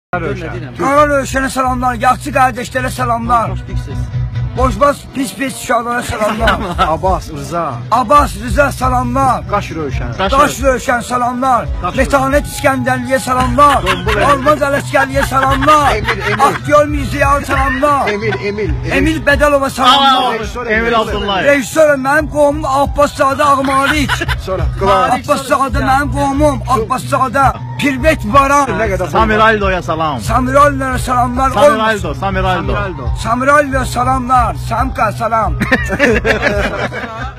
Qaral Rövşənə salamlar, yaxçı qardaşlara salamlar. Boşbaz pis uşaqlara salamlar. Abbas, Rıza salamlar. Qaş Rövşən salamlar. Metanət İskəndərliyə salamlar. Almaz Ələskərliyə salamlar. Aktyor Mirzəyar salamlar. Emil Bədəlova salamlar. Emil Abdullayev. Rejissor mənim qovumum Abbaszadə Ağmalik. Abbaszadə mənim qovumum Abbaszadə Pirbet Baran. Samiraldo'ya salam. Samiraldo'ya salamlar. Samiraldo. Samiraldo salamlar. Samka salam.